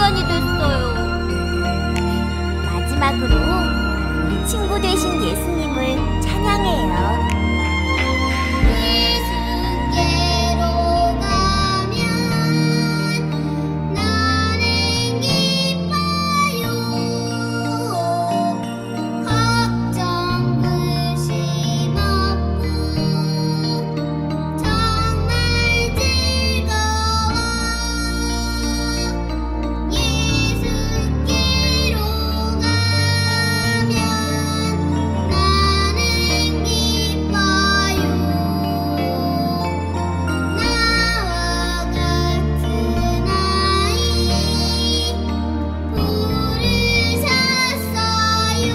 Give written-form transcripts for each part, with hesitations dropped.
시간이 됐어요. 마지막으로 우리 친구 되신 예수님을 찬양해요. 예수께로 가면 나는 기뻐요. 걱정 근심 없고 정말 즐거워. 예수께로 가면 나는 기뻐요. 나와 같은 아이 부르셨어요.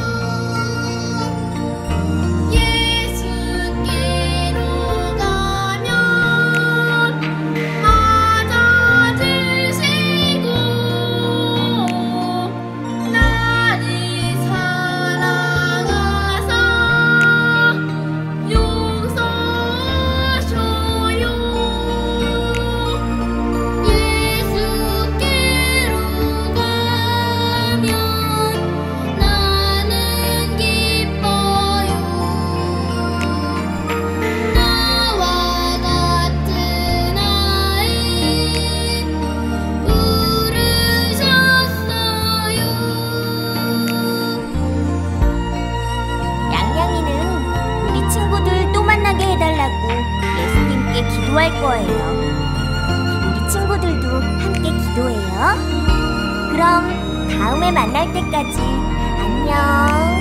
예수께로 가면 맞아주시고 나를 사랑하사 용서하셔요. 예수께로 가면 나는 기뻐요. 나와 같은 아이 부르셨어요. 양양이는 우리 친구들 또 만나게 해달라고 예수님께 기도할 거예요. 우리 친구들도 함께 기도해요. 그럼 다음에 만날 때까지 안녕.